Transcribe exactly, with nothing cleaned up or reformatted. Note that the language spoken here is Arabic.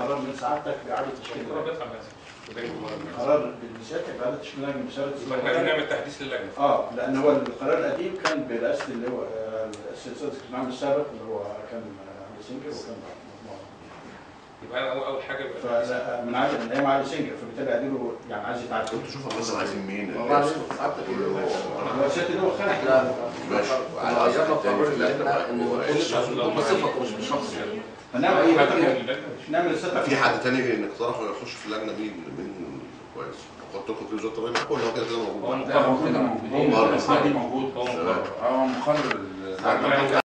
قرار من سعادتك باعاده تشكيل قرار بسيادتك باعاده تشكيل لجنه بشاره يبقى احنا بنعمل تحديث للجنه. اه لان هو القرار القديم كان برئاسه اللي هو السيد صادق العام السابق اللي هو كان علي سنجر وكان مجموعه. يبقى انا اول حاجه يبقى من عادل من ايام علي سنجر فبالتالي اديله يعني عايز يتعدل. انتوا شوفوا اصلا عايزين مين؟ هو سيادة اللي هو خلق لا ماشي. غيرنا القرار اللي احنا ان ما نقولش بصفته مش بشخص يعني. هنعمل ايه؟ نعمل الستة. في حد تاني نقترحه يخش في اللجنه مين مين كويس؟ احط لكم في وزاره الري معاكم ولا هو كده كده موجود؟ هو موجود. هو موجود. هو موجود. هو مقرر